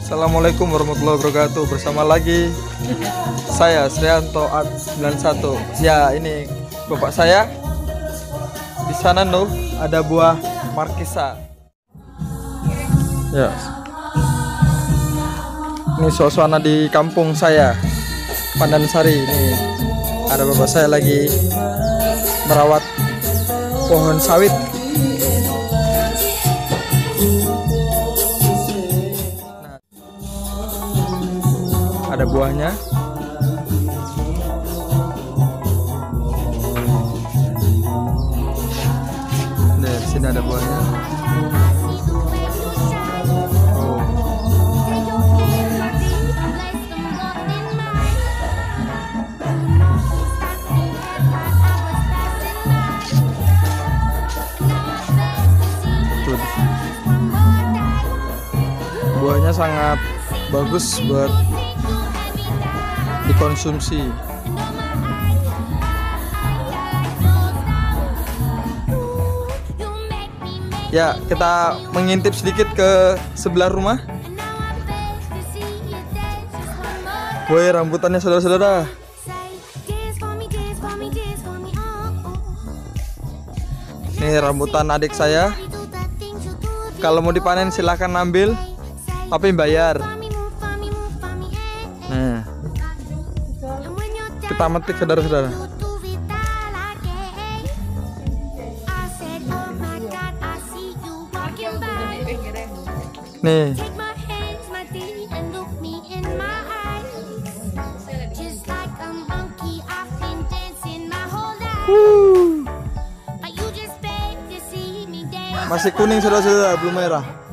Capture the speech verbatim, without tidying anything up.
Assalamualaikum warahmatullahi wabarakatuh. Bersama lagi saya Srianto Art sembilan satu. Ya, ini bapak saya. Di sana no ada buah markisa. Ya. Ini suasana di kampung saya, Pandansari. Ini ada bapak saya lagi merawat pohon sawit. Ada buahnya. Nih, di sini ada buahnya. Oh. Tuh. Buahnya sangat bagus buat dikonsumsi. Ya, kita mengintip sedikit ke sebelah rumah. Woi, rambutannya saudara-saudara. Nih rambutan adik saya. Kalau mau dipanen silahkan ambil, tapi bayar. Nah, kita metik saudara-saudara. Nih. Wuh. Masih kuning saudara-saudara, belum merah.